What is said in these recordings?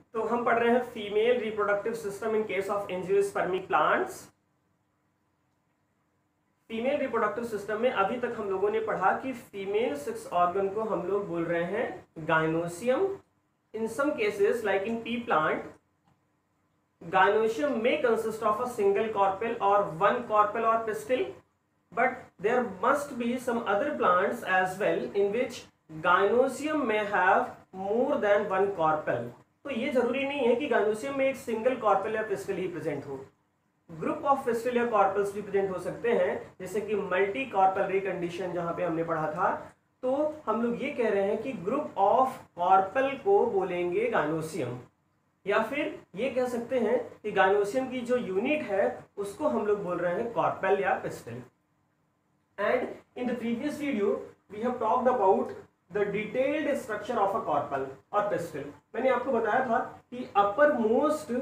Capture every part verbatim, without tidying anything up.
तो हम पढ़ रहे हैं female reproductive system in case of angiosperm plants. Female reproductive system में अभी तक हम लोगों ने पढ़ा कि फीमेल सेक्स ऑर्गन को हम लोग बोल रहे हैं gynoecium. In some cases like in pea plant, gynoecium may consist of a single carpel or one carpel or pistil, but there must be some other plants as well in which gynoecium may have more than one carpel. तो ये जरूरी नहीं है कि gynoecium में एक single carpel या pistil ही प्रेजेंट हो, ग्रुप ऑफ पिस्टिल या कार्पल्स भी प्रेजेंट हो सकते हैं, जैसे कि मल्टी कार्पलरी कंडीशन जहां पे हमने पढ़ा था। तो हम लोग ये कह रहे हैं कि ग्रुप ऑफ कार्पल को बोलेंगे गायनोसियम, या फिर ये कह सकते हैं कि गायनोसियम की जो यूनिट है उसको हम लोग बोल रहे हैं कार्पेल या pistil. And in the previous video we have talked about the detailed structure of a carpel और पिस्टिल। मैंने आपको बताया था कि अपर मोस्ट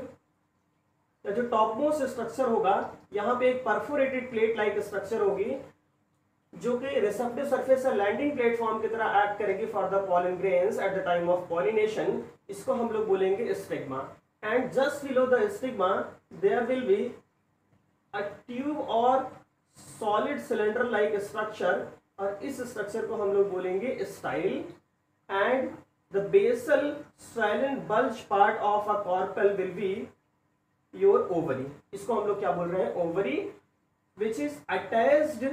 या जो टॉप मोस्ट स्ट्रक्चर होगा, यहाँ पे एक परफोरेटेड प्लेट लाइक स्ट्रक्चर होगी जो कि रिसेप्टिव सरफेस या लैंडिंग प्लेटफॉर्म की तरह एक्ट करेगी for the pollen grains at the time of pollination. इसको हम लोग बोलेंगे stigma. And just below the stigma there will be a tube और सॉलिड सिलेंडर लाइक स्ट्रक्चर, और इस स्ट्रक्चर को हम लोग बोलेंगे style. And the basal swollen bulge part of a carpel will be your ovary. इसको हम लोग क्या बोल रहे हैं? Ovary, which is attached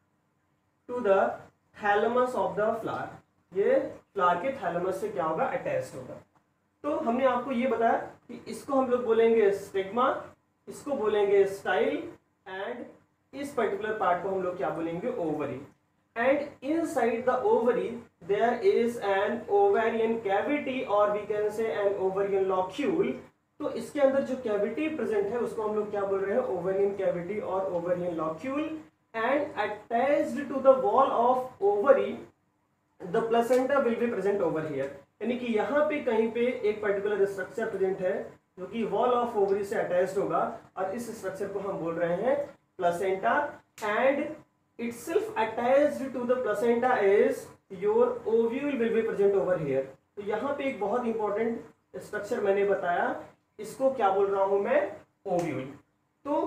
to the thalamus of the flower. ये फ्लावर के थैलेमस से क्या होगा? अटैच्ड होगा। तो हमने आपको ये बताया कि इसको हम लोग बोलेंगे स्टिग्मा, इसको बोलेंगे स्टाइल, एंड इस पर्टिकुलर पार्ट को हम लोग क्या बोलेंगे? Ovary. And inside the ovary there is an ovarian cavity, और we can say an ovarian locule. तो इसके अंदर जो कैविटी प्रेजेंट है उसको हम लोग क्या बोल रहे हैं? ओवेरियन कैविटी और ovarian locule. And attached to the wall of ovary, the placenta will be present over here. यानी कि यहाँ पे कहीं पे एक पर्टिकुलर स्ट्रक्चर प्रेजेंट है जो कि वॉल ऑफ ओवरी से अटैच्ड होगा, और इस स्ट्रक्चर को हम बोल रहे हैं placenta. And itself attached to the placenta is your ovule will be present over here. तो यहाँ पे एक बहुत इंपॉर्टेंट स्ट्रक्चर मैंने बताया, इसको क्या बोल रहा हूं मैं? ओव्यूल। तो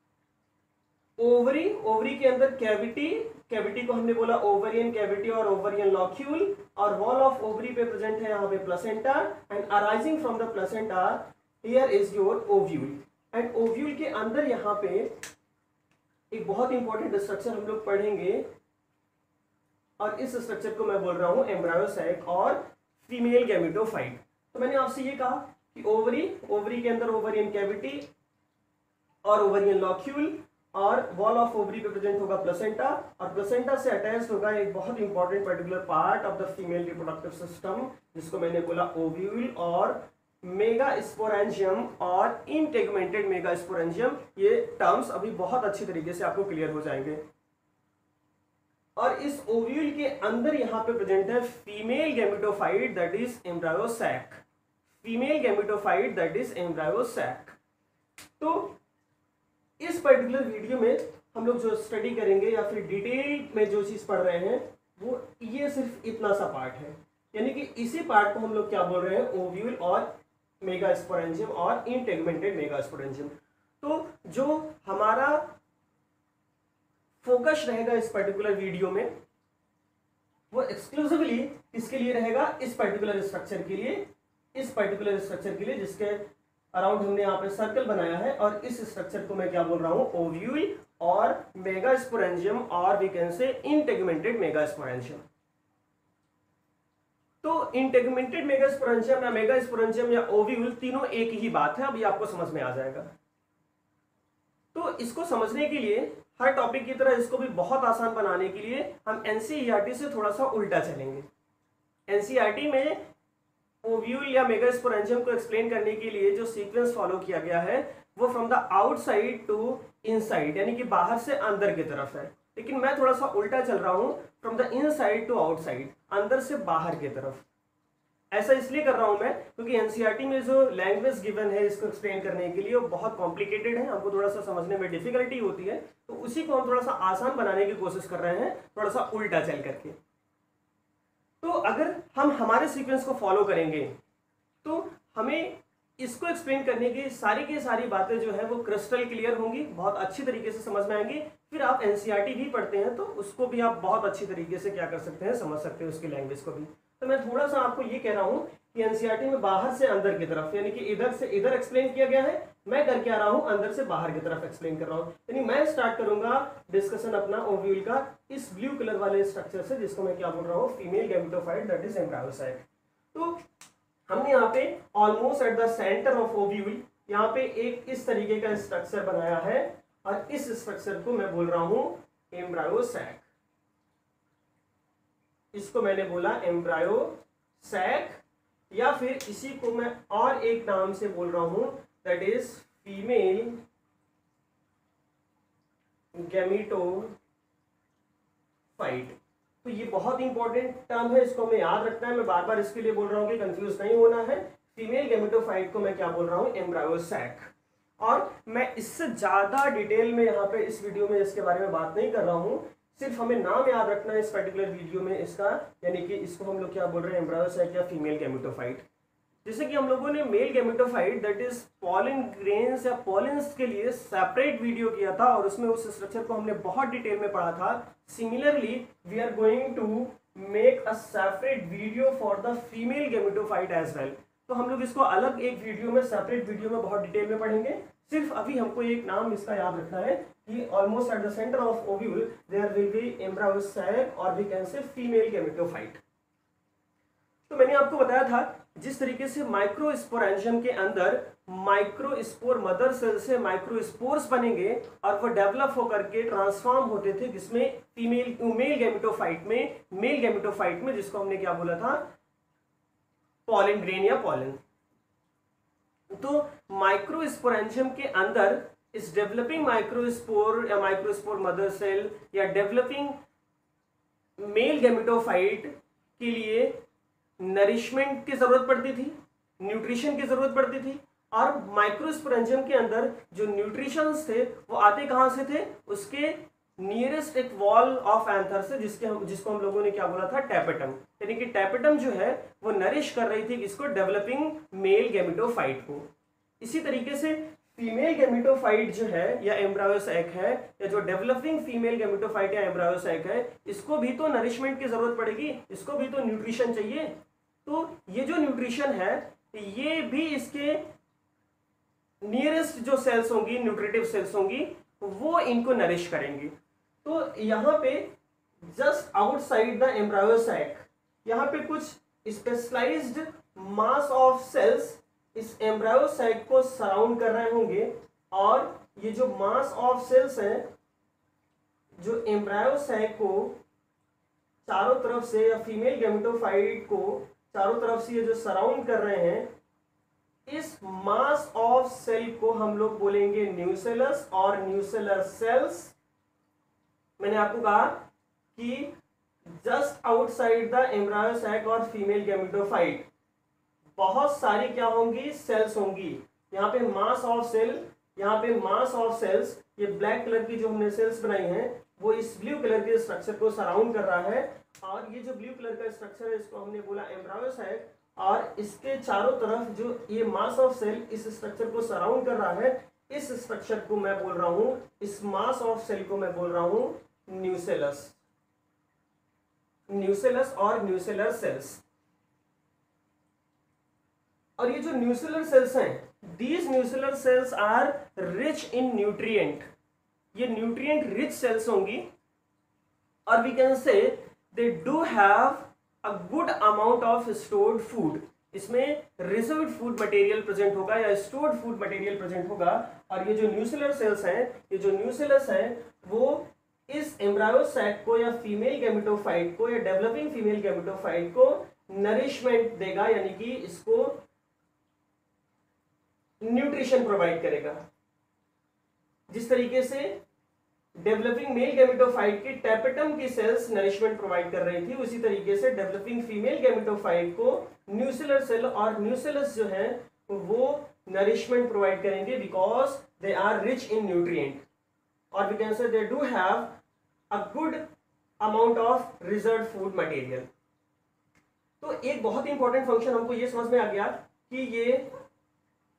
ओवरी, ओवरी के अंदर कैविटी, कैविटी को हमने बोला ओवरियन कैविटी और ओवरियन लॉक्यूल, और वॉल ऑफ ओवरी पे प्रेजेंट है यहाँ पे placenta. And arising from the placenta here is your ovule. And ovule के अंदर यहाँ पे एक बहुत इंपॉर्टेंट स्ट्रक्चर हम लोग पढ़ेंगे, और इस स्ट्रक्चर को मैं बोल रहा हूँ एम्ब्रायोसैक और फीमेल गैमेटोफाइट। तो मैंने आपसे ये कहा कि ओवरी, ओवरी के अंदर ओवरियन कैविटी और ओवरियन लॉक्यूल, और वॉल ऑफ ओवरी पे प्रेजेंट होगा प्लेसेंटा, और प्लेसेंटा से अटैच्ड होगा एक बहुत important particular part of the female reproductive system जिसको मैंने बोला ओव्यूल और मेगास्पोरेंजियम और इंटेगमेंटेड मेगास्पोरेंजियम। ये टर्म्स अभी बहुत अच्छी तरीके से आपको क्लियर हो जाएंगे। और इस ओव्यूल के अंदर यहाँ पे प्रेजेंट है female gametophyte that is embryo sac. Female gametophyte that is embryo sac. तो इस पर्टिकुलर वीडियो में हम लोग जो स्टडी करेंगे या फिर डिटेल में जो चीज पढ़ रहे हैं वो ये सिर्फ इतना सा पार्ट है, यानी कि इसी पार्ट को हम लोग क्या बोल रहे हैं? ओव्यूल और मेगास्पोरेंजियम और इंटेगमेंटेड मेगास्पोरेंजियम। तो जो हमारा फोकस रहेगा इस पर्टिकुलर वीडियो में वो एक्सक्लूसिवली किसके लिए रहेगा? इस पर्टिकुलर स्ट्रक्चर के लिए, इस पर्टिकुलर स्ट्रक्चर के लिए जिसके अराउंड हमने यहाँ पे सर्कल बनाया है, और इस स्ट्रक्चर को मैं क्या बोल रहा हूँ? ओव्यूल और मेगास्पोरेंजियम, और we can say integumented megasporangium. तो इंटेगमेंटेड मेगास्पोरेंजियम या मेगास्पोरेंजियम या ओव्यूल तीनों एक ही बात है, अभी आपको समझ में आ जाएगा। तो इसको समझने के लिए, हर टॉपिक की तरह इसको भी बहुत आसान बनाने के लिए हम एनसीईआरटी से थोड़ा सा उल्टा चलेंगे। एनसीईआरटी में ओव्यूल या मेगास्पोरेंजियम को एक्सप्लेन करने के लिए जो सीक्वेंस फॉलो किया गया है वो from the outside to inside, यानी कि बाहर से अंदर की तरफ है। लेकिन मैं थोड़ा सा उल्टा चल रहा हूं, from the inside to outside, अंदर से बाहर की तरफ। ऐसा इसलिए कर रहा हूं मैं क्योंकि एनसीईआरटी में जो लैंग्वेज गिवन है इसको एक्सप्लेन करने के लिए वो बहुत कॉम्प्लिकेटेड है, हमको थोड़ा सा समझने में डिफिकल्टी होती है। तो उसी को हम थोड़ा सा आसान बनाने की कोशिश कर रहे हैं, थोड़ा सा उल्टा चल करके। तो अगर हम हमारे सीक्वेंस को फॉलो करेंगे तो हमें इसको एक्सप्लेन करने की सारी की सारी बातें जो है वो क्रिस्टल क्लियर होंगी, बहुत अच्छी तरीके से समझ में आएंगी। फिर आप एनसीईआरटी भी पढ़ते हैं तो उसको भी आप बहुत अच्छी तरीके से क्या कर सकते हैं, समझ सकते हैं उसकी लैंग्वेज को भी। तो मैं थोड़ा सा आपको ये कह रहा हूँ कि एनसीईआरटी में बाहर से अंदर की तरफ, यानी कि इधर से इधर एक्सप्लेन किया गया है, मैं करके आ रहा हूँ अंदर से बाहर की तरफ एक्सप्लेन कर रहा हूँ। यानी मैं स्टार्ट करूंगा डिस्कशन अपना ओव्यूल का इस ब्लू कलर वाले स्ट्रक्चर से, जिसको मैं क्या बोल रहा हूँ, female gametophyte that is embryo sac. तो हमने यहाँ पे almost at the centre of ovule यहाँ पे एक इस तरीके का स्ट्रक्चर बनाया है और इस स्ट्रक्चर को मैं बोल रहा हूं एम्ब्रायोसैक। इसको मैंने बोला एम्ब्रायोसैक, या फिर इसी को मैं और एक नाम से बोल रहा हूं दैट इज फीमेल गैमेटोफाइट। तो ये बहुत इंपॉर्टेंट टर्म है, इसको हमें याद रखना है। मैं बार बार इसके लिए बोल रहा हूँ कि कंफ्यूज नहीं होना है। फीमेल गैमेटोफाइट को मैं क्या बोल रहा हूँ, एम्ब्रायोसैक। और मैं इससे ज्यादा डिटेल में यहाँ पे इस वीडियो में इसके बारे में बात नहीं कर रहा हूँ, सिर्फ हमें नाम याद रखना है इस पर्टिकुलर वीडियो में इसका, यानी कि इसको हम लोग क्या बोल रहे हैं, एम्ब्रायोसैक या फीमेल गैमेटोफाइट। जैसे कि हम लोगों ने male gametophyte that is pollen grains या पॉलन्स के लिए सेपरेट वीडियो किया था और उसमें उस स्ट्रक्चर को हमने बहुत डिटेल में पढ़ा था। Similarly we are going to make a separate video for the female gametophyte as well. तो हम लोग इसको अलग एक वीडियो में, सेपरेट वीडियो में बहुत डिटेल में पढ़ेंगे। सिर्फ अभी हमको एक नाम इसका याद रखना है कि almost at the centre of ovule there will be embryo sac और we can say female gametophyte. तो मैंने आपको बताया था जिस तरीके से माइक्रोस्पोरेंजियम के अंदर माइक्रोस्पोर मदर सेल से माइक्रोस्पोर्स बनेंगे और वो डेवलप होकर के ट्रांसफॉर्म होते थे, जिसमें फीमेल मेल गैमेटोफाइट में मेल गैमेटोफाइट में जिसको हमने क्या बोला था, पॉलन ग्रेन या पॉलन। तो माइक्रोस्पोरेंजियम के अंदर इस डेवलपिंग माइक्रोस्पोर या माइक्रोस्पोर मदर सेल या डेवलपिंग मेल गैमेटोफाइट के लिए नरिशमेंट की जरूरत पड़ती थी, न्यूट्रिशन की जरूरत पड़ती थी। और माइक्रोस्पोरेंजियम के अंदर जो न्यूट्रिशंस थे वो आते कहां से थे, उसके नियरेस्ट एक वॉल ऑफ एंथर से, जिसके हम जिसको हम लोगों ने क्या बोला था, टैपेटम। यानी कि टैपेटम जो है वो नरिश कर रही थी इसको, डेवलपिंग मेल गैमेटोफाइट को। इसी तरीके से फीमेल गैमेटोफाइट जो है या एम्ब्रायोसैक है, या जो डेवलपिंग फीमेल गैमेटोफाइट या एम्ब्रायोसैक है, इसको भी तो नरिशमेंट की जरूरत पड़ेगी, इसको भी तो न्यूट्रिशन चाहिए। तो ये जो न्यूट्रिशन है ये भी इसके नियरेस्ट जो सेल्स होंगी, न्यूट्रिटिव सेल्स होंगी, वो इनको नरिश करेंगी। तो यहाँ पे जस्ट आउटसाइड द एम्ब्रायोसैक यहाँ पे कुछ स्पेशलाइज्ड मास ऑफ सेल्स इस एम्ब्रायोसैक को सराउंड कर रहे होंगे, और ये जो मास ऑफ सेल्स हैं जो एम्ब्रायोसैक को चारों तरफ से या फीमेल गैमेटोफाइट को चारों तरफ से ये जो सराउंड कर रहे हैं, इस मास ऑफ सेल को हम लोग बोलेंगे न्यूसेलस और न्यूसेलर सेल्स। मैंने आपको कहा कि जस्ट आउटसाइड द एम्ब्रायोसैक और फीमेल गैमेटोफाइट बहुत सारी क्या होंगी, सेल्स होंगी। यहाँ पे मास ऑफ सेल, यहाँ पे मास ऑफ सेल्स, ये ब्लैक कलर की जो हमने सेल्स बनाई हैं वो इस ब्लू कलर के स्ट्रक्चर को सराउंड कर रहा है, और ये जो ब्लू कलर का स्ट्रक्चर है इसको हमने बोला एम्ब्रायोसैक, और इसके चारों तरफ जो ये मास ऑफ सेल इस स्ट्रक्चर को सराउंड कर रहा है, इस स्ट्रक्चर को मैं बोल रहा हूं, इस मास ऑफ सेल को मैं बोल रहा हूं न्यूसेलस, न्यूसेलस और न्यूसेलर सेल्स। और ये जो न्यूसेलर सेल्स हैं, these nucellar cells are rich in nutrient, ये न्यूट्रिएंट रिच सेल्स होंगी, और we can say they do have a good amount of stored food, इसमें रिजर्व्ड फूड मटेरियल प्रेजेंट होगा या स्टोर्ड फूड मटेरियल प्रेजेंट होगा। और ये जो न्यूसेलर सेल्स हैं, ये जो न्यूसेलस हैं, वो इस एम्ब्रायोसैक को या फीमेल गैमेटोफाइट को या डेवलपिंग फीमेल गैमेटोफाइट को नरिशमेंट देगा, यानी कि इसको न्यूट्रिशन प्रोवाइड करेगा। जिस तरीके से डेवलपिंग मेल गैमेटोफाइट की टैपेटम की सेल्स नरिशमेंट प्रोवाइड कर रही थी, उसी तरीके से डेवलपिंग फीमेल गैमेटोफाइट को न्यूसेलर सेल और न्यूसेलस जो है वो नरिशमेंट प्रोवाइड करेंगे, because they are rich in nutrient, और we can say they do have a good amount of reserve food material. तो एक बहुत इंपॉर्टेंट फंक्शन हमको ये समझ में आ गया कि ये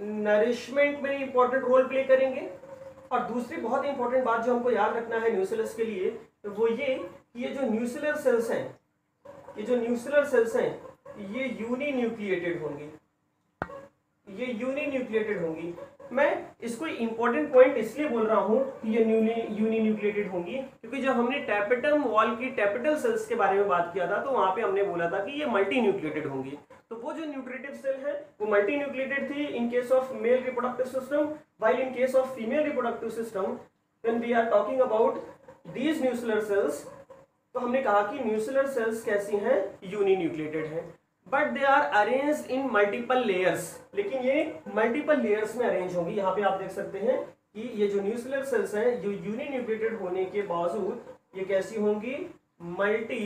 नरिशमेंट में इंपॉर्टेंट रोल प्ले करेंगे। और दूसरी बहुत इंपॉर्टेंट बात जो हमको याद रखना है न्यूसेलस के लिए, वो ये कि ये जो न्यूसेलर सेल्स हैं, ये जो न्यूसेलर सेल्स हैं ये यूनिन्यूक्लिएटेड होंगी, ये यूनिन्यूक्लिएटेड होंगी। मैं इसको इंपॉर्टेंट पॉइंट इसलिए बोल रहा हूं कि ये यूनिन्यूक्लिएटेड होंगी क्योंकि जब हमने टैपेटम वॉल की टैपेटल सेल्स के बारे में बात किया था तो वहां पे हमने बोला था कि ये मल्टी न्यूक्लिएटेड होंगी। तो वो जो न्यूट्रिटिव सेल है वो मल्टी न्यूक्लिएटेड थी in case of male reproductive system, while in case of female reproductive system when we are talking about these nucellar cells, तो हमने कहा कि न्यूसेलर सेल्स कैसी हैं, यूनिन्यूक्लिएटेड हैं, but they are arranged in multiple layers. लेकिन ये multiple layers में अरेंज होंगी। यहाँ पे आप देख सकते हैं कि ये जो न्यूसेलर सेल्स हैं जो यूनिन्यूक्लिएटेड होने के बावजूद ये कैसी होंगी, मल्टी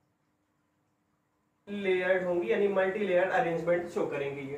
लेयर्ड होंगी, यानी मल्टी लेयर्ड अरेंजमेंट शो करेंगे ये।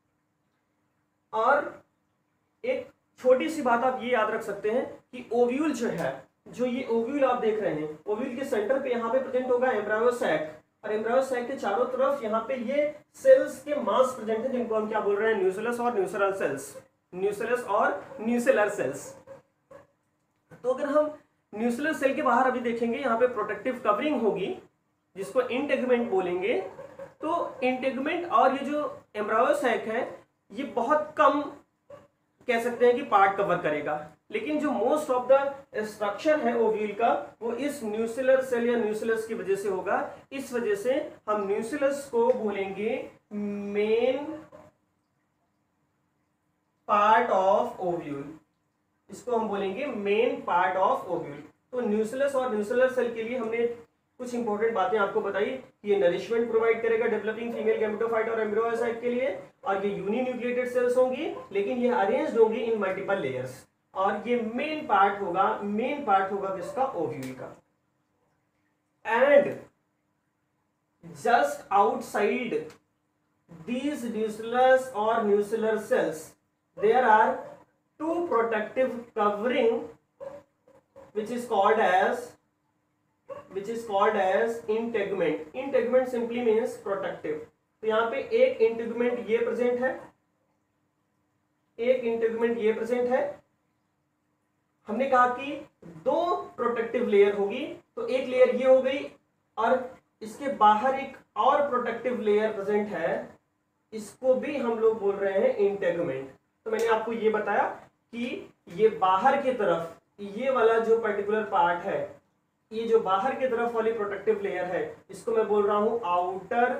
और एक छोटी सी बात आप ये याद रख सकते हैं कि ओव्यूल जो है, जो ये ओव्यूल आप देख रहे हैं, ओव्यूल के सेंटर पे यहाँ पे प्रेजेंट होगा एम्ब्रायो सैक, और एम्ब्रायो सैक के चारों तरफ यहाँ पे ये सेल्स के मास प्रेजेंट है जिनको हम क्या बोल रहे हैं, न्यूसेलस और न्यूसेलर सेल्स, न्यूसेलस और न्यूसेलर सेल्स। तो अगर हम न्यूसेलर सेल के बाहर अभी देखेंगे, यहाँ पे प्रोटेक्टिव कवरिंग होगी जिसको इंटेगुमेंट बोलेंगे। तो इंटेगुमेंट और ये जो एम्ब्रायो सैक है ये बहुत कम कह सकते हैं कि पार्ट कवर करेगा, लेकिन जो मोस्ट ऑफ द स्ट्रक्चर है ओव्यूल का वो इस न्यूसेलर सेल या न्यूसेलस की वजह से होगा। इस वजह से हम न्यूसेलस को बोलेंगे मेन पार्ट ऑफ ओव्यूल, इसको हम बोलेंगे मेन पार्ट ऑफ ओव्यूल। तो न्यूसेलस और न्यूसेलर सेल के लिए हमने कुछ इंपॉर्टेंट बातें आपको बताई। ये नरिशमेंट प्रोवाइड करेगा डेवलपिंग फीमेल गैमेटोफाइट और एम्ब्रियोसाइट के लिए, और ये यूनिन्यूक्लिएटेड सेल्स होंगी लेकिन ये अरेंज्ड होंगी इन मल्टीपल लेयर्स, और ये मेन पार्ट होगा, मेन पार्ट होगा किसका, ओव्यूल का। And just outside these nucellus or nucellar cells there are two protective covering which is called as which is called as integument. Integument simply means protective. तो यहाँ पे एक integument ये present है, एक integument ये प्रेजेंट है। हमने कहा कि दो प्रोटेक्टिव लेयर होगी, तो एक लेयर ये हो गई और इसके बाहर एक और प्रोटेक्टिव लेयर प्रेजेंट है, इसको भी हम लोग बोल रहे हैं इंटेगुमेंट। तो मैंने आपको ये बताया कि ये बाहर की तरफ ये वाला जो पर्टिकुलर पार्ट है, ये जो बाहर की तरफ वाली प्रोटेक्टिव लेयर है, इसको मैं बोल रहा हूं आउटर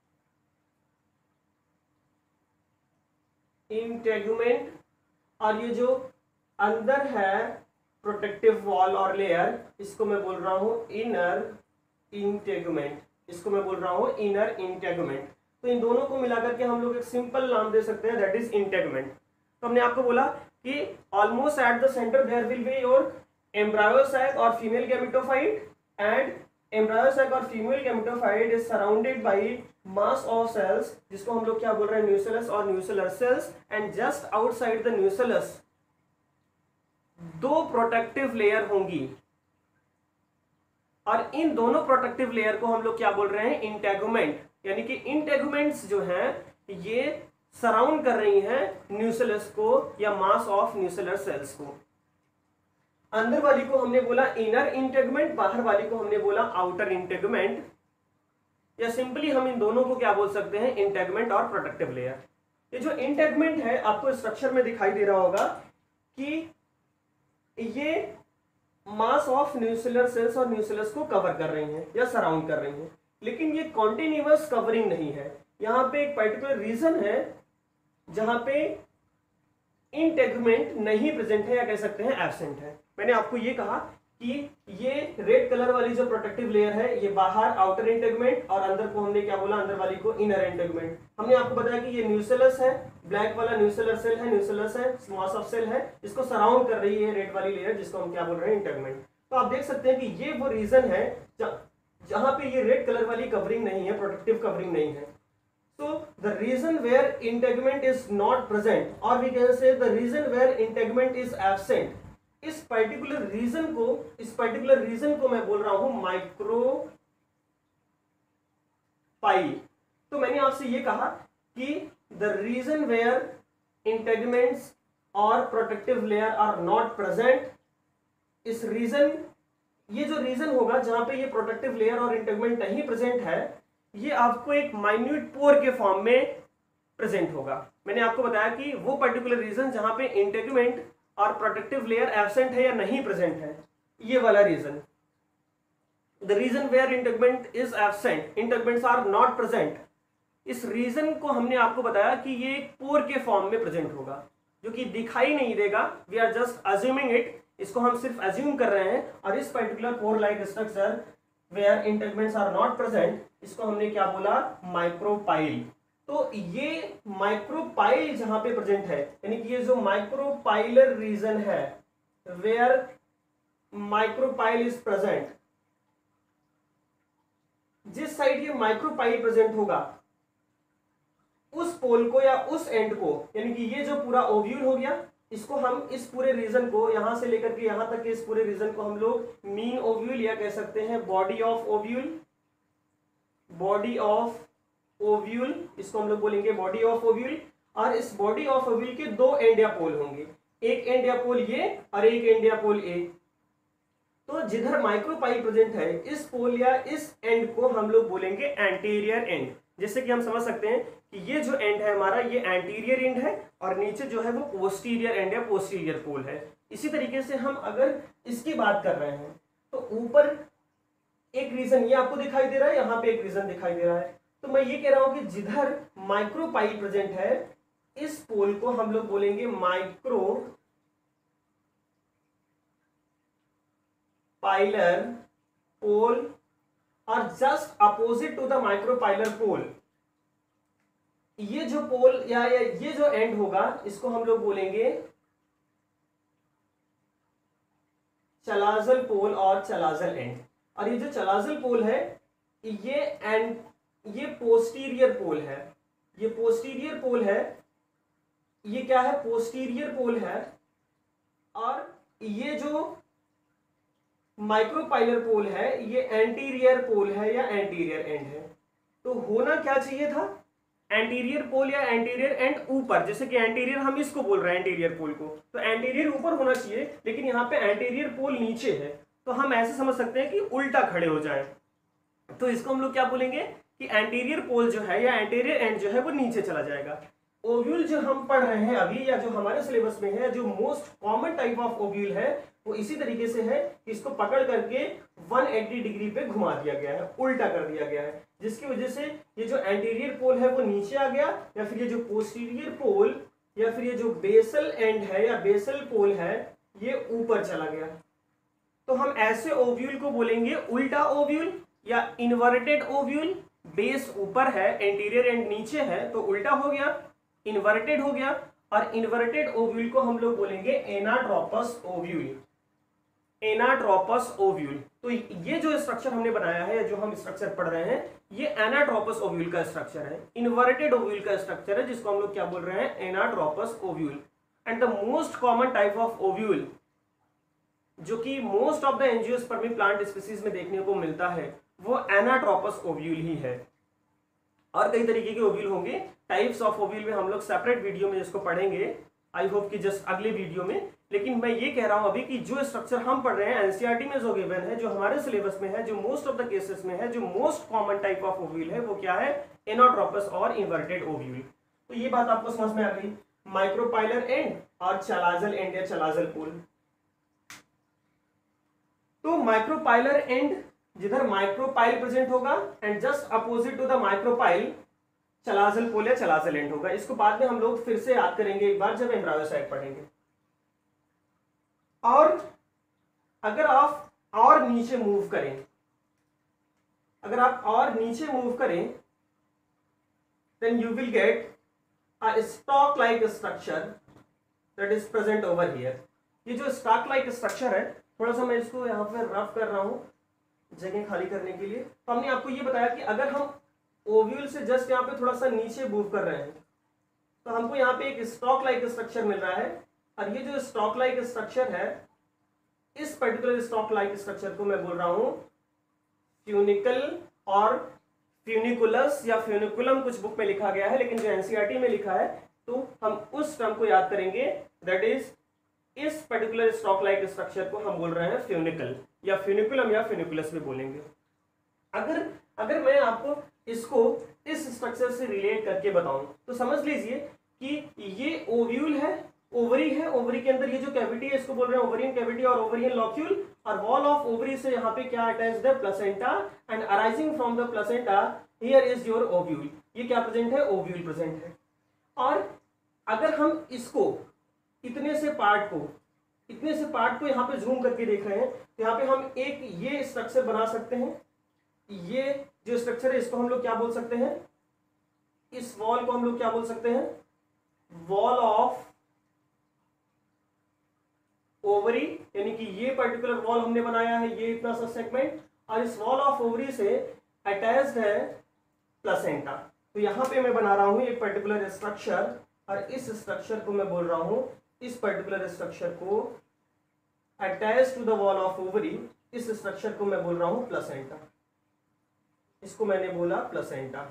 इंटेगुमेंट, और ये जो अंदर है प्रोटेक्टिव वॉल और लेयर, इसको मैं बोल रहा हूं इनर इंटेगुमेंट, इसको मैं बोल रहा हूं इनर इंटेगुमेंट। तो इन दोनों को मिलाकर के हम लोग एक सिंपल नाम दे सकते हैं, दैट इज इंटेगुमेंट। तो हमने आपको बोला कि almost at the centre there will be your embryo sac और female gametophyte, and embryo sac और female gametophyte is surrounded by mass of cells, जिसको हम लोग क्या बोल रहे हैं, न्यूसेलस और nucellar cells. And just outside the nucellus दो प्रोटेक्टिव लेयर होंगी, और इन दोनों प्रोटेक्टिव लेयर को हम लोग क्या बोल रहे हैं, इंटेगुमेंट। यानी कि इंटेगुमेंट्स जो हैं ये सराउंड कर रही हैं न्यूसेलस को या मास ऑफ न्यूसेलर सेल्स को। अंदर वाली को हमने बोला इनर इंटेगुमेंट, बाहर वाली को हमने बोला आउटर इंटेगुमेंट, या सिंपली हम इन दोनों को क्या बोल सकते हैं, इंटेगुमेंट और प्रोटेक्टिव लेयर। ये जो इंटेगुमेंट है आपको स्ट्रक्चर में दिखाई दे रहा होगा कि ये मास ऑफ न्यूसेलर सेल्स और न्यूसेलस को कवर कर रही हैं या सराउंड कर रही हैं, लेकिन ये कॉन्टिन्यूअस कवरिंग नहीं है। यहाँ पे एक पर्टिकुलर रीजन है जहां पे इंटेगुमेंट नहीं प्रेजेंट है या कह सकते हैं एब्सेंट है। मैंने आपको ये कहा कि ये रेड कलर वाली जो प्रोटेक्टिव लेयर है ये बाहर आउटर इंटेगुमेंट, और अंदर को हमने क्या बोला, अंदर वाली को इनर इंटेगुमेंट। हमने आपको बताया कि ये न्यूसेलस है, ब्लैक वाला न्यूसेलर सेल है, न्यूसेलस है, मास ऑफ सेल है, इसको सराउंड कर रही है रेड वाली लेयर, जिसको हम क्या बोल रहे हैं, इंटेगुमेंट। तो आप देख सकते हैं कि ये वो रीजन है जहां पे ये रेड कलर वाली कवरिंग नहीं है, प्रोटेक्टिव कवरिंग नहीं है। So the reason where integument is not present, or we can say the reason where integument is absent, इस पर्टिकुलर रीजन को इस पर्टिकुलर रीजन को मैं बोल रहा हूं माइक्रो पाई। तो मैंने आपसे ये कहा कि द रीजन वेयर इंटेगमेंट्स और protective layer are not present. इस रीजन, ये जो रीजन होगा जहां पे ये प्रोटेक्टिव लेयर और इंटेगमेंट नहीं प्रेजेंट है, ये आपको एक माइन्यूट पोर के फॉर्म में प्रेजेंट होगा। मैंने आपको बताया कि वो पर्टिकुलर रीजन जहां पे इंटेगमेंट और प्रोटेक्टिव लेयर एब्सेंट है या नहीं प्रेजेंट है, ये वाला region. The region where integument is absent, integuments are not present, इस रीजन को हमने आपको बताया कि ये एक पोर के फॉर्म में प्रेजेंट होगा, जो कि दिखाई नहीं देगा। We are just assuming it, इसको हम सिर्फ अज्यूम कर रहे हैं। और इस particular pore like structure where integuments are not present, इसको हमने क्या बोला, माइक्रोपाइल। तो ये माइक्रोपाइल जहां पे प्रेजेंट है, यानी कि ये जो माइक्रोपाइलर रीजन है वेयर माइक्रोपाइल इज प्रेजेंट, जिस साइड ये माइक्रोपाइल प्रेजेंट होगा उस पोल को या उस एंड को, यानी कि ये जो पूरा ओव्यूल हो गया, इसको हम इस पूरे रीजन को यहां से लेकर के यहां तक के इस पूरे रीजन को हम लोग मीन ओव्यूल या कह सकते हैं body of ovule, body of ovule, इसको हम लोग बोलेंगे बॉडी ऑफ ओव्यूल। और इस बॉडी ऑफ ओव्यूल के दो एंड या पोल होंगे, एक एंड या पोल ये और एक एंड या पोल ए। तो जिधर माइक्रोपाइल प्रेजेंट है, इस पोल या इस एंड को हम लोग बोलेंगे एंटीरियर एंड। जैसे कि हम समझ सकते हैं कि ये जो एंड है हमारा, ये एंटीरियर एंड है और नीचे जो है वो पोस्टीरियर एंड या पोस्टीरियर पोल है। इसी तरीके से हम अगर इसकी बात कर रहे हैं तो ऊपर एक रीजन ये आपको दिखाई दे रहा है, यहाँ पे एक रीजन दिखाई दे रहा है। तो मैं ये कह रहा हूं कि जिधर माइक्रोपाइल प्रेजेंट है, इस पोल को हम लोग बोलेंगे माइक्रो पाइलर पोल, और just opposite to the micropylar pole ये जो पोल या, या ये जो एंड होगा, इसको हम लोग बोलेंगे चलाजल पोल और चलाजल एंड। और ये जो चलाजल पोल है, ये एंड ये पोस्टीरियर पोल है, ये पोस्टीरियर पोल है, ये क्या है, पोस्टीरियर पोल है। और ये जो माइक्रोपाइलर पोल है, ये एंटीरियर पोल है या एंटीरियर एंड है। तो होना क्या चाहिए था, एंटीरियर पोल या एंटीरियर एंड ऊपर, जैसे कि एंटीरियर हम इसको बोल रहे हैं एंटीरियर पोल को, तो एंटीरियर ऊपर होना चाहिए, लेकिन यहाँ पे एंटीरियर पोल नीचे है। तो हम ऐसे समझ सकते हैं कि उल्टा खड़े हो जाए। तो इसको हम लोग क्या बोलेंगे कि एंटीरियर पोल जो है या एंटीरियर एंड जो है वो नीचे चला जाएगा। ओव्यूल जो हम पढ़ रहे हैं अभी, या जो हमारे सिलेबस में है, जो most common type of ovule है, वो इसी तरीके से है कि इसको पकड़ करके एक सौ अस्सी डिग्री पे घुमा दिया गया है, उल्टा कर दिया गया है, जिसकी वजह से ये जो एंटीरियर पोल है वो नीचे आ गया, या फिर ये जो पोस्टीरियर पोल या फिर ये जो बेसल एंड है या बेसल पोल है, ये ऊपर चला गया। तो हम ऐसे ओव्यूल को बोलेंगे उल्टा ओव्यूल या इन्वर्टेड ओव्यूल। बेस ऊपर है, एंटीरियर एंड नीचे है, तो उल्टा हो गया, इन्वर्टेड हो गया। और इन्वर्टेड ओव्यूल को हम लोग बोलेंगे एनाट्रोपस ओव्यूल, एनाट्रोपस ओव्यूल। तो ये जो स्ट्रक्चर हमने बनाया है, जो हम स्ट्रक्चर पढ़ रहे हैं, ये एनाट्रोपस ओव्यूल का स्ट्रक्चर है, इन्वर्टेड ओव्यूल का स्ट्रक्चर है, जिसको हम लोग क्या बोल रहे हैं, anatropous ovule. And the most common type of ovule, जो कि most of the angiospermic plant species में देखने को मिलता है, वो एनाट्रोपस ओव्यूल ही है। और कई तरीके के ओव्यूल होंगे, टाइप्स ऑफ ओव्यूल में हम लोग सेपरेट वीडियो में इसको पढ़ेंगे, आई होप कि जस्ट अगले वीडियो में। लेकिन मैं ये कह रहा हूं अभी कि जो स्ट्रक्चर हम पढ़ रहे हैं एनसीईआरटी में जो गिवन है, जो हमारे सिलेबस में है, जो मोस्ट ऑफ द केसेस में है, जो most common type of ovule है, वो क्या है, एनाट्रोपस और इन्वर्टेड ओव्यूल। तो ये बात आपको समझ में आ गई, माइक्रोपाइलर एंड और चलाजल एंड या चलाजल पोल। तो माइक्रोपाइलर एंड जिधर माइक्रोपाइल प्रेजेंट होगा, and just opposite to the micropyle chalazal pole या चलाजल एंड होगा। इसको बाद में हम लोग फिर से याद करेंगे एक बार जब एम्ब्रायोसाइट पढ़ेंगे। और अगर आप और नीचे मूव करें, अगर आप और नीचे मूव करें, then you will get a stalk like structure that is present over here. ये जो स्टॉक लाइक स्ट्रक्चर है, थोड़ा सा मैं इसको यहाँ पे रफ कर रहा हूं जगह खाली करने के लिए। तो हमने आपको ये बताया कि अगर हम ओव्यूल से जस्ट यहाँ पे थोड़ा सा नीचे मूव कर रहे हैं, तो हमको यहाँ पे एक स्टॉक लाइक स्ट्रक्चर मिल रहा है। और ये जो स्टॉक लाइक स्ट्रक्चर है, इस पर्टिकुलर स्टॉक लाइक स्ट्रक्चर को मैं बोल रहा हूं फ्यूनिकल और फ्यूनिकुलस या फ्यूनिकुलम, कुछ बुक में लिखा गया है, लेकिन जो एनसीईआरटी में लिखा है तो हम उस टर्म को याद करेंगे, दैट इज इस पर्टिकुलर स्टॉक लाइक स्ट्रक्चर को हम बोल रहे हैं फ्यूनिकल या फ्यूनिकुलम या फ्यूनिकुलस भी बोलेंगे। अगर अगर मैं आपको इसको इस स्ट्रक्चर से रिलेट करके बताऊं तो समझ लीजिए कि ये ओव्यूल है, ओवरी है, ओवरी के अंदर ये जो कैविटी है इसको बोल रहे हैं ओवरियन कैविटी और ओवरियन लॉक्यूल, और वॉल ऑफ ओवरी से यहाँ पे क्या अटैच्ड है, placenta, and arising from the placenta here is your ovule. ये क्या प्रेजेंट है, ओव्यूल प्रेजेंट है। और अगर हम इसको इतने से पार्ट को इतने से पार्ट को यहाँ पे जूम करके देख रहे हैं तो यहाँ पे हम एक ये स्ट्रक्चर बना सकते हैं। ये जो स्ट्रक्चर है इसको हम लोग क्या बोल सकते हैं, इस वॉल को हम लोग क्या बोल सकते हैं, वॉल ऑफ ओवरी, यानी कि ये पर्टिकुलर वॉल हमने बनाया है, ये इतना सा सेगमेंट, और इस वॉल ऑफ ओवरी से अटैच्ड है प्लेसेंटा। तो यहां पे मैं बना रहा हूं एक पर्टिकुलर स्ट्रक्चर, और इस स्ट्रक्चर को मैं बोल रहा हूं, इस पर्टिकुलर स्ट्रक्चर को attach to the wall of ovary, इस स्ट्रक्चर को मैं बोल रहा हूं प्लेसेंटा। इसको मैंने बोला प्लेसेंटा।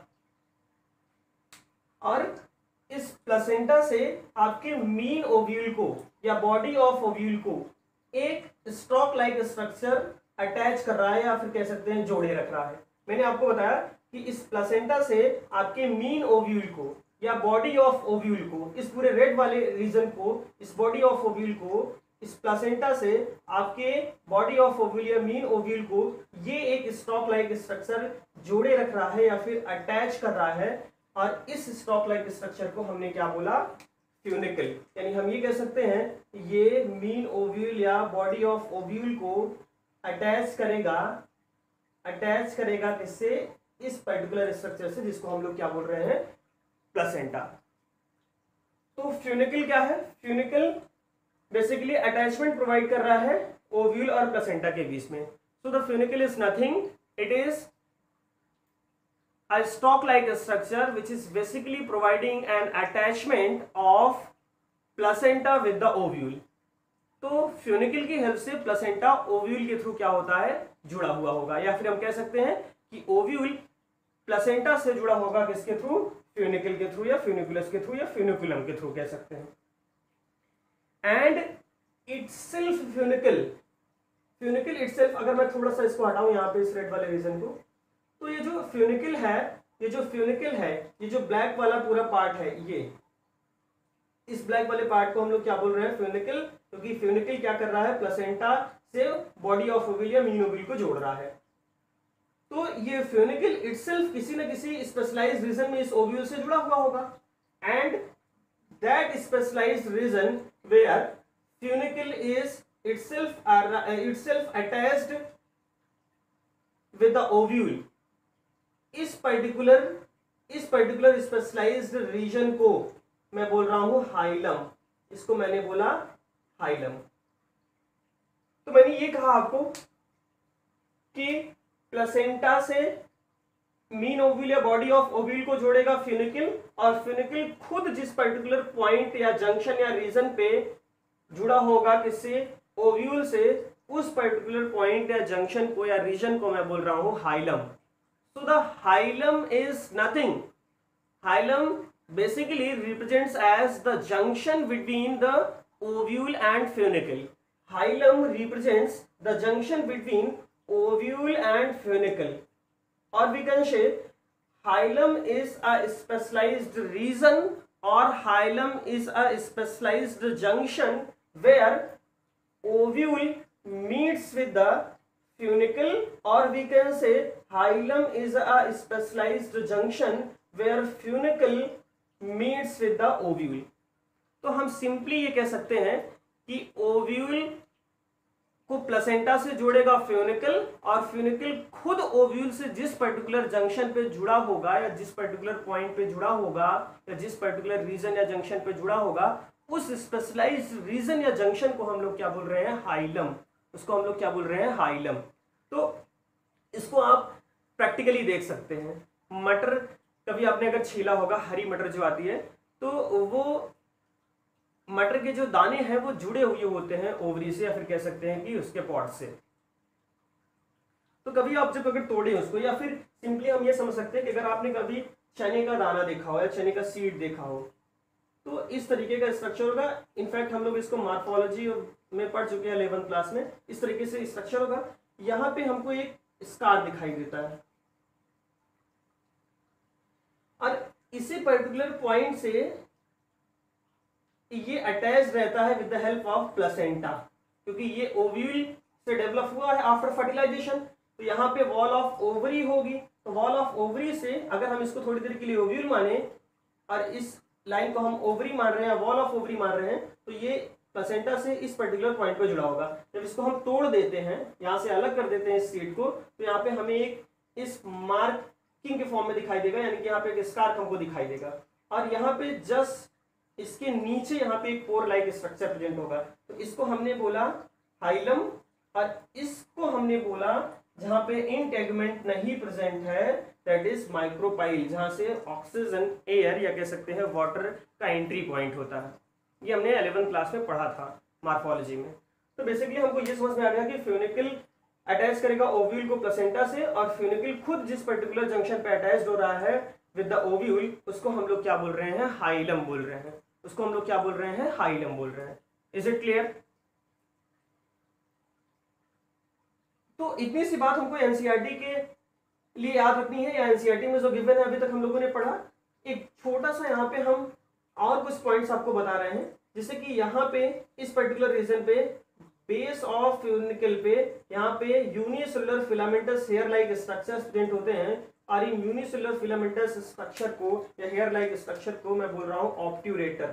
और इस प्लेसेंटा से आपके मीन ओव्यूल को या बॉडी ऑफ ओव्यूल को एक स्टॉक लाइक स्ट्रक्चर अटैच कर रहा है, या फिर कह सकते हैं जोड़े रख रहा है। मैंने आपको बताया कि इस प्लेसेंटा से आपके मीन ओव्यूल को या बॉडी ऑफ ओव्यूल को, इस पूरे रेड वाले रीजन को, इस बॉडी ऑफ ओव्यूल को, इस प्लेसेंटा से आपके बॉडी ऑफ ओव्यूल या मीन ओव्यूल को ये एक स्टॉक लाइक स्ट्रक्चर जोड़े रख रहा है या फिर अटैच कर रहा है, और इस स्टॉक लाइक स्ट्रक्चर को हमने क्या बोला, फ्यूनिकल। यानी हम ये कह सकते हैं ये मीन ओव्यूल या बॉडी ऑफ ओव्यूल को अटैच करेगा अटैच करेगा किससे, इस पर्टिकुलर स्ट्रक्चर से, जिसको हम लोग क्या बोल रहे हैं, प्लेसेंटा। तो फ्यूनिकल क्या है, फ्यूनिकल बेसिकली अटैचमेंट प्रोवाइड कर रहा है ओव्यूल और प्लेसेंटा के बीच में। So the funicle is nothing, it is a stalk like structure which is basically providing an attachment of placenta with the ovule। तो फ्यूनिकल की हेल्प से प्लेसेंटा ओव्यूल के थ्रू क्या होता है, जुड़ा हुआ होगा, या फिर हम कह सकते हैं कि ओव्यूल प्लेसेंटा से जुड़ा होगा किसके थ्रू, फ्यूनिकल के थ्रू या फ्यूनिकुलस के थ्रू या फ्यूनिकुलम के थ्रू कह सकते हैं। And itself funicle funicle itself, अगर मैं थोड़ा सा इसको हटाऊं यहाँ पे इस रेड वाले रीजन को, तो ये जो फ्यूनिकल है ये जो फ्यूनिकल है ये जो ब्लैक वाला पूरा पार्ट है, ये इस ब्लैक वाले पार्ट को हम लोग क्या बोल रहे हैं, फ्यूनिकल, क्योंकि फ्यूनिकल क्या कर रहा है, प्लेसेंटा से बॉडी ऑफ ओव्यूल या मीन ओव्यूल को जोड़ रहा है। तो ये फ्यूनिकल इटसेल्फ किसी न किसी स्पेशलाइज्ड रीजन में इस ओव्यूल से जुड़ा हुआ होगा, and that specialized region where funicle is itself uh, itself attached with the ovule, इस पर्टिकुलर इस पर्टिकुलर स्पेशलाइज्ड रीजन को मैं बोल रहा हूं हाइलम, इसको मैंने बोला हाइलम। तो मैंने ये कहा आपको कि प्लेसेंटा से मीन ओव्यूल या बॉडी ऑफ ओव्यूल को जोड़ेगा फ्यूनिकल, और फ्यूनिकल खुद जिस पर्टिकुलर पॉइंट या जंक्शन या रीजन पे जुड़ा होगा किससे, ओव्यूल से, उस पर्टिकुलर पॉइंट या जंक्शन को या रीजन को मैं बोल रहा हूं hilum. So the hilum is nothing, hilum basically represents as the junction between the ovule and funicle. Hilum represents the junction between ovule and funicle, और we can say hilum is a specialized region or hilum is a specialized junction where ovule meets with the funicle, or we can say hilum is a specialized junction where funicle meets with the ovule। तो हम simply ये कह सकते हैं कि ovule को placenta से जोड़ेगा फ्यूनिकल, और फ्यूनिकल खुद ओव्यूल से जिस पर्टिकुलर जंक्शन पे जुड़ा होगा या जिस पर्टिकुलर पॉइंट पे जुड़ा होगा या जिस पर्टिकुलर रीजन या जंक्शन पे जुड़ा होगा, उस स्पेशलाइज्ड रीजन या जंक्शन को हम लोग क्या बोल रहे हैं, हाइलम। उसको हम लोग क्या बोल रहे हैं, हाइलम। तो इसको आप प्रैक्टिकली देख सकते हैं। मटर कभी आपने अगर छीला होगा, हरी मटर जो आती है, तो वो मटर के जो दाने हैं वो जुड़े हुए होते हैं ओवरी से, या फिर कह सकते हैं कि उसके पॉट से। तो कभी आप जब अगर तोड़े उसको, या फिर सिंपली हम ये समझ सकते हैं कि अगर आपने कभी चने का दाना देखा हो या चने का सीड देखा हो, तो इस तरीके का स्ट्रक्चर होगा। इनफैक्ट हम लोग इसको मॉर्फोलॉजी में पढ़ चुके हैं इलेवेंथ क्लास में। इस तरीके से स्ट्रक्चर होगा। यहाँ पे हमको एक स्कार दिखाई देता है और इसी पर्टिकुलर पॉइंट से ये अटैच रहता है with the help of placenta, क्योंकि ये ओव्यूल से डेवलप हुआ है आफ्टर फर्टिलाइजेशन। तो यहाँ पे वॉल ऑफ ओवरी होगी, तो वॉल ऑफ ओवरी से अगर हम इसको थोड़ी देर के लिए ओव्यूल माने और इस लाइन को हम ओवरी मान रहे हैं, वॉल ऑफ ओवरी मान रहे हैं, तो ये प्लेसेंटा से इस पर्टिकुलर पॉइंट पे जुड़ा होगा। जब इसको हम तोड़ देते हैं, यहाँ से अलग कर देते हैं इस सीट को, तो यहाँ पे हमें एक इस मार्किंग के फॉर्म में दिखाई देगा, यानी कि यहाँ पे एक स्कार्फ हमको दिखाई देगा। और यहाँ पे जस्ट इसके नीचे यहाँ पे एक पोर लाइक स्ट्रक्चर प्रेजेंट होगा। तो इसको हमने बोला हाइलम और इसको हमने बोला जहां पे इंटेगमेंट नहीं प्रेजेंट है दैट इज माइक्रोपाइल, जहां से ऑक्सीजन एयर या कह सकते हैं वाटर का एंट्री पॉइंट होता है। ये हमने इलेवेंथ क्लास में पढ़ा था मॉर्फोलॉजी में। तो बेसिकली हमको ये समझ में आ गया कि फ्यूनिकल अटैच करेगा ओव्यूल को प्लेसेंटा से, और फ्यूनिकल खुद जिस पर्टिकुलर जंक्शन पे अटैच हो रहा है विद द ओव्यूल, उसको हम लोग क्या बोल रहे हैं, हाइलम बोल रहे हैं। उसको हम लोग क्या बोल रहे हैं, हाइलम बोल रहे हैं। Is it clear? तो इतनी सी बात हमको एनसीईआरटी के लिए याद रखनी है, या एनसीईआरटी में जो गिवन है अभी तक हम लोगों ने पढ़ा। एक छोटा सा यहाँ पे हम और कुछ पॉइंट्स आपको बता रहे हैं, जैसे कि यहाँ पे इस पर्टिकुलर रीजन पे बेस ऑफ फ्यूनिकल पे यहाँ पे unicellular filamentous hair like structures present होते हैं, और इन यूनिसेलुलर फिलामेंटस स्ट्रक्चर को या हेयर लाइक स्ट्रक्चर को मैं बोल रहा हूं ऑब्ट्यूरेटर।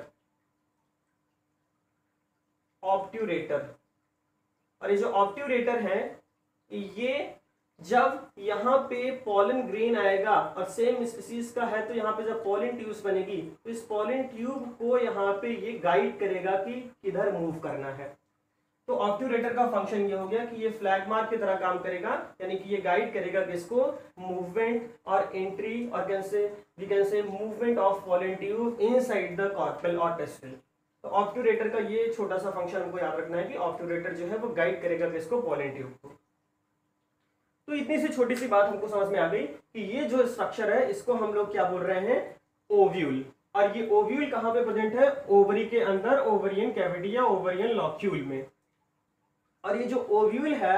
ऑब्ट्यूरेटर और ये जो ऑब्ट्यूरेटर है, ये जब यहाँ पे पॉलन ग्रेन आएगा और सेम स्पीसीज का है, तो यहाँ पे जब पॉलन ट्यूब्स बनेगी तो इस पॉलन ट्यूब को यहाँ पे ये गाइड करेगा कि किधर मूव करना है। तो ऑब्ट्यूरेटर का फंक्शन ये हो गया कि ये फ्लैग मार्क की तरह काम करेगा, यानी कि ये गाइड करेगा कि इसको मूवमेंट और एंट्री और can say we can say movement of pollen tube inside the carpel और टेस्टिल। तो ऑब्ट्यूरेटर का ये छोटा सा फंक्शन हमको याद रखना है कि ऑब्ट्यूरेटर जो है वो गाइड करेगा किसको, पॉलन ट्यूब को। तो इतनी सी छोटी सी बात हमको समझ में आ गई कि ये जो स्ट्रक्चर है इसको हम लोग क्या बोल रहे हैं, ओव्यूल। और ये ओव्यूल कहां पे प्रेजेंट है, ओवरी के अंदर, ओवरियन कैविटी या ओवरियन लॉक्यूल में। और ये जो ओव्यूल है,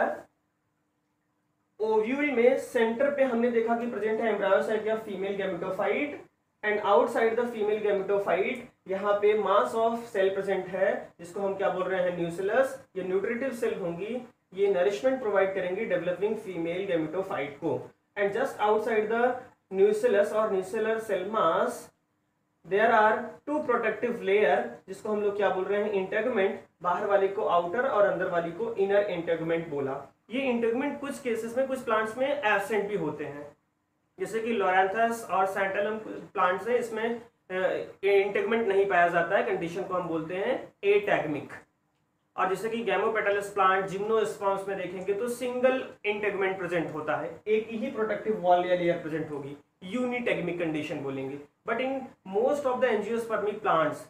ओव्यूल में सेंटर पे हमने देखा कि प्रेजेंट है एम्ब्रायोसाइट या female gametophyte, and outside the female gametophyte यहाँ पे मास ऑफ सेल प्रेजेंट है, जिसको हम क्या बोल रहे हैं, न्यूक्लियस। ये न्यूट्रिटिव सेल होंगी, ये नरिशमेंट प्रोवाइड करेंगी डेवलपिंग फीमेल गैमेटोफाइट को। And just outside the nucleus और nuclear cell mass there are two protective layer, जिसको हम लोग क्या बोल रहे हैं, इंटेगमेंट। बाहर वाले को आउटर और अंदर वाली को इनर इंटेगमेंट बोला। ये इंटेगमेंट कुछ केसेस में, कुछ प्लांट्स में एब्सेंट भी होते हैं, जैसे कि लोरेंथस और सैंटलम प्लांट्स है, इसमें इंटेगमेंट नहीं पाया जाता है, कंडीशन को हम बोलते हैं एटैगमिक। और जैसे कि गैमोपेटलस प्लांट, जिम्नोस्पर्म्स में देखेंगे तो सिंगल इंटेगमेंट प्रेजेंट होता है, एक ही प्रोटेक्टिव वॉल या लेयर प्रेजेंट होगी, यूनिटेगमिक कंडीशन बोलेंगे। But in most of the angiospermic plants,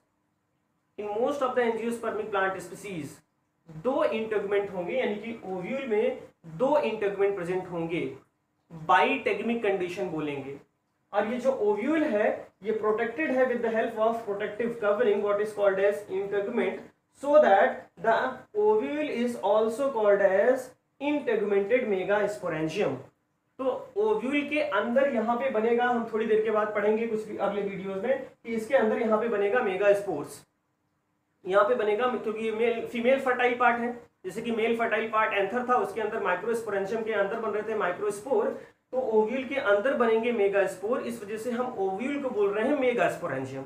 in most of the angiospermic plant species दो इंटेगमेंट होंगे, यानी कि ओव्यूल में दो इंटेगमेंट प्रेजेंट होंगे, बाइटेगमिक कंडीशन बोलेंगे। और ये जो ओव्यूल है ये प्रोटेक्टेड है with the help of protective covering what is called as integument, so that the ovule is also called as integumented megasporangium। तो ओव्यूल के अंदर यहाँ पे बनेगा, हम थोड़ी देर के बाद पढ़ेंगे कुछ भी अगले वीडियोस में, कि इसके अंदर यहाँ पे बनेगा मेगास्पोर्स। यहाँ पे बनेगा क्योंकि ये मेल फीमेल फर्टाइल पार्ट है, जैसे कि मेल फर्टाइल पार्ट एंथर था, उसके अंदर माइक्रोस्पोरेंजियम के अंदर बन रहे थे माइक्रोस्पोर, तो ओव्यूल के अंदर बनेंगे मेगास्पोर, इस वजह से हम ओव्यूल को बोल रहे हैं मेगास्पोरेंजियम।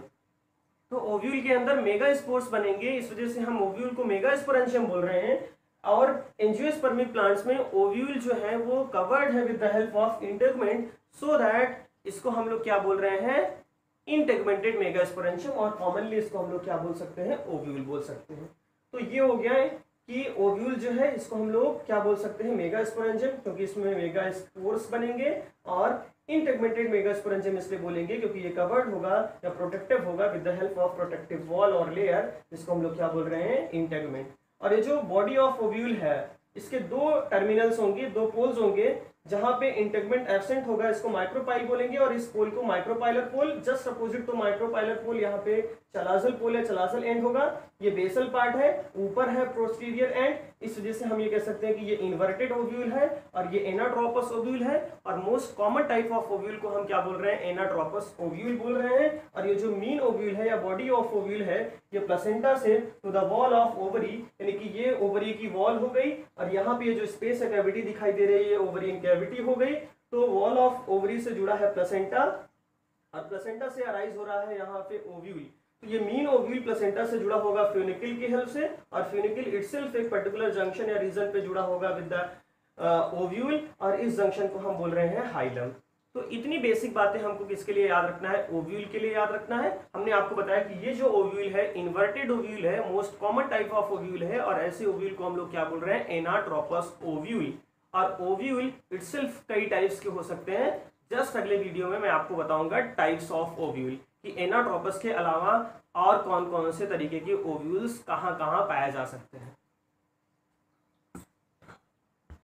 तो ओव्यूल के अंदर मेगास्पोर्स बनेंगे, इस वजह से हम ओव्यूल को मेगास्पोरेंजियम बोल रहे हैं। और एंजियोस्पर्मिक प्लांट्स में ओव्यूल जो है वो कवर्ड है with the help of integument, so that इसको हम लोग क्या बोल रहे हैं, इंटेगमेंटेड मेगास्पोरेंजियम, और कॉमनली इसको हम लोग क्या बोल सकते हैं, ओव्यूल बोल सकते हैं। तो ये हो गया है कि ओव्यूल जो है इसको हम लोग क्या बोल सकते हैं, मेगास्पोरेंजियम, क्योंकि इसमें मेगास्पोर्स बनेंगे, और इंटेगमेंटेड मेगास्पोरेंजियम इसलिए बोलेंगे क्योंकि ये कवर्ड होगा या प्रोटेक्टिव होगा with the help of protective wall और लेयर, जिसको हम लोग क्या बोल रहे हैं, इंटेगमेंट। और ये जो बॉडी ऑफ ओव्यूल है इसके दो टर्मिनल्स होंगे, दो पोल्स होंगे, जहां पे इंटेगमेंट एब्सेंट होगा इसको माइक्रोपाइल बोलेंगे और इस पोल को micropylar pole. Just opposite to micropylar pole यहाँ पे चलाजल पोल है, चलाजल एंड होगा। ये बेसल पार्ट है, ऊपर है पोस्टीरियर एंड, इस वजह से हम ये कह सकते हैं कि ये इन्वर्टेड ओव्यूल है और ये एनाट्रोपस ओव्यूल है। और most common type of ovule को हम क्या बोल रहे हैं, एनाट्रोपस ओव्यूल बोल रहे हैं। और ये जो मीन ओव्यूल है या बॉडी ऑफ ओव्यूल है, ये प्लेसेंटा से to the wall of ovary, यानी कि ये ओवरी की वॉल हो गई और यहाँ पे ये जो स्पेस है, कैविटी दिखाई दे रही है, ओवरियन कैविटी हो गई। तो वॉल ऑफ ओवरी से जुड़ा है प्लेसेंटा और प्लेसेंटा से अराइज हो रहा है यहाँ पे ओव्यूल। तो ये मीन ओव्यूल प्लेसेंटा से जुड़ा होगा फ्यूनिकल की हेल्प से और फ्यूनिकल इटसेल्फ एक पर्टिकुलर जंक्शन या रीजन पे जुड़ा होगा विद द ओव्यूल और इस जंक्शन को हम बोल रहे हैं हाइलम। तो इतनी बेसिक बातें हमको किसके लिए याद रखना है, ओव्यूल के लिए याद रखना है। हमने आपको बताया कि ये जो ओव्यूल है इन्वर्टेड ओव्यूल है, most common type of ovule है और ऐसे ओव्यूल को हम लोग क्या बोल रहे हैं, एनाट्रोपस ओव्यूल। और ओव्यूल इटसेल्फ कई टाइप्स के हो सकते हैं। जस्ट अगले वीडियो में मैं आपको बताऊंगा टाइप्स ऑफ ओव्यूल कि एनाट्रोपस के अलावा और कौन कौन से तरीके के ओव्यूल्स कहाँ कहाँ पाए जा सकते हैं।